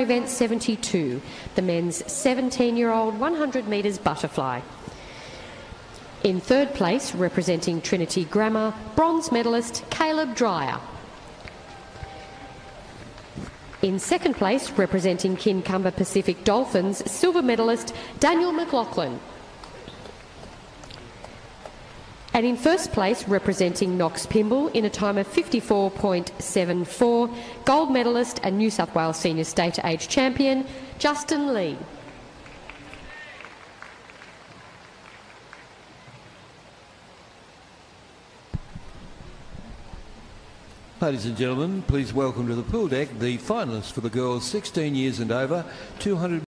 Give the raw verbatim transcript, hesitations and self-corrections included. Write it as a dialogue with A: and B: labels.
A: event seventy-two, the men's seventeen-year-old one hundred metres butterfly. In third place, representing Trinity Grammar, bronze medalist Caleb Dreyer. In second place, representing Kincumber Pacific Dolphins, silver medalist Daniel McLaughlin. And in first place, representing Knox Pymble in a time of fifty-four point seven four, gold medalist and New South Wales Senior State Age Champion, Justin Lee.
B: Ladies and gentlemen, please welcome to the pool deck the finalists for the girls sixteen years and over, two hundred